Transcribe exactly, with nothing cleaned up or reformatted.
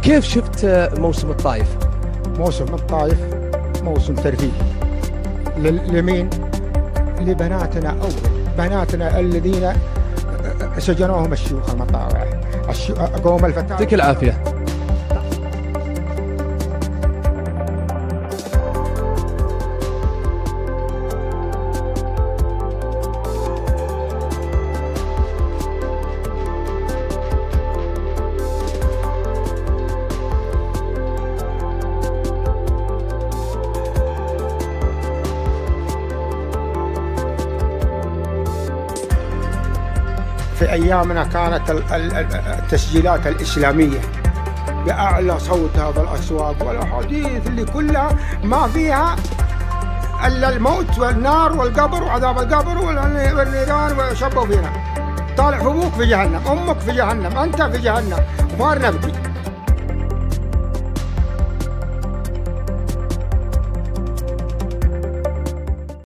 كيف شفت موسم الطائف؟ موسم الطائف موسم ترفيه لمين؟ لبناتنا أول، بناتنا الذين سجنوهم الشيوخ المطاوع، قوم الفتاة. يعطيك العافية. في أيامنا كانت التسجيلات الإسلامية بأعلى صوت، هذا الأصوات والأحاديث اللي كلها ما فيها إلا الموت والنار والقبر وعذاب القبر والنيران وشبوا فينا. طالع أبوك في جهنم، أمك في جهنم، أنت في جهنم، وما نبكي.